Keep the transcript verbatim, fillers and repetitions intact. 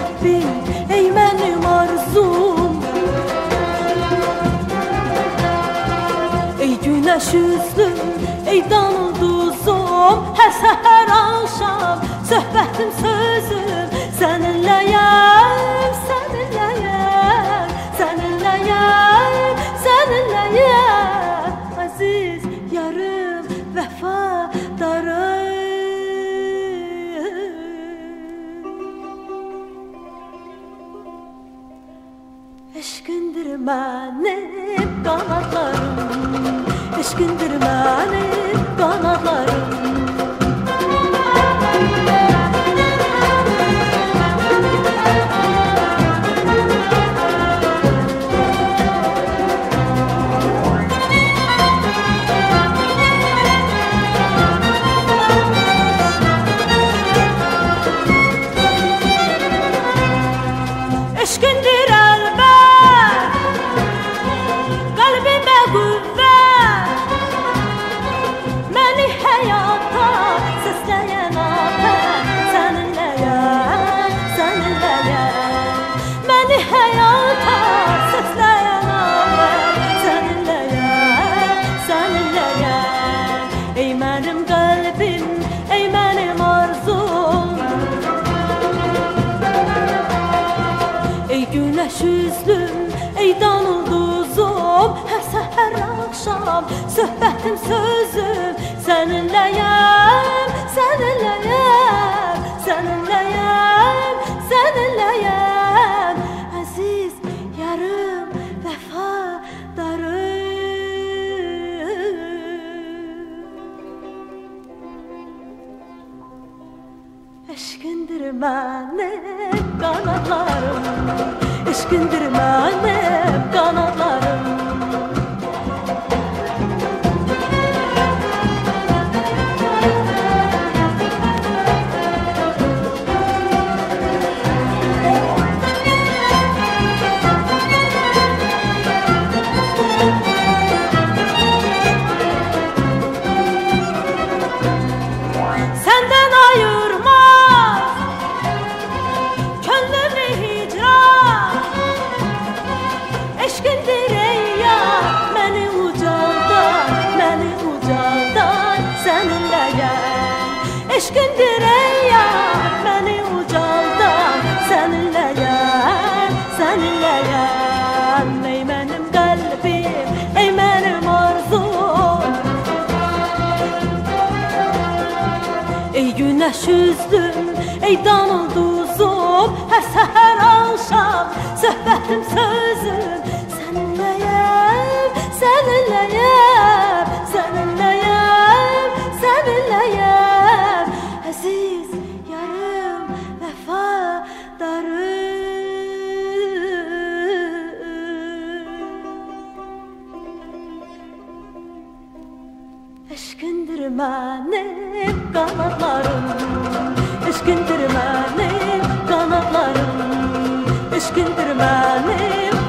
kalbim, ey benim arzum. Ey güneş yüzlüm, ey danulduzum, her seher akşam söhbətim sözüm seninleyim, seninleyim, seninleyim, seninleyim. Aziz yarım vefadarım. Eşkindir benim kanatlarım, eşkindir benim kanatlarım. Eşkindir elbet, kalbime kuvvet, beni hayata sesleyen afet. Seninleyim, seninleyim, beni hayata sesleyen afet. Seninleyim, seninleyim, ey benim kalbim, ey benim arzum. Ey güneş yüzlüm, ey danulduzum, her seher akşam söhbətim sözüm seninleyim, seninleyim, seninleyim, seninleyim. Aziz yarım vefadarım. Eşkindir benim kanatlarım, eşkindir benim kanatlarım. Senden ayırmaz gönlümü hicran, eşkindir ey yar beni ucaldan, beni ucaldan seninleyim. Eşkindir ey yar beni ucaldan seninleyim, seninleyim. Ey benim kalbim, ey benim arzum. Ey güneş yüzlüm, ey danulduzum, her seher akşam söhbətim sözüm seninleyim, seninleyim, seninleyim, seninleyim. Aziz yarım vefadarım. Eşkindir benim kanatlarım, eşkindir benim kanatlarım, eşkindir benim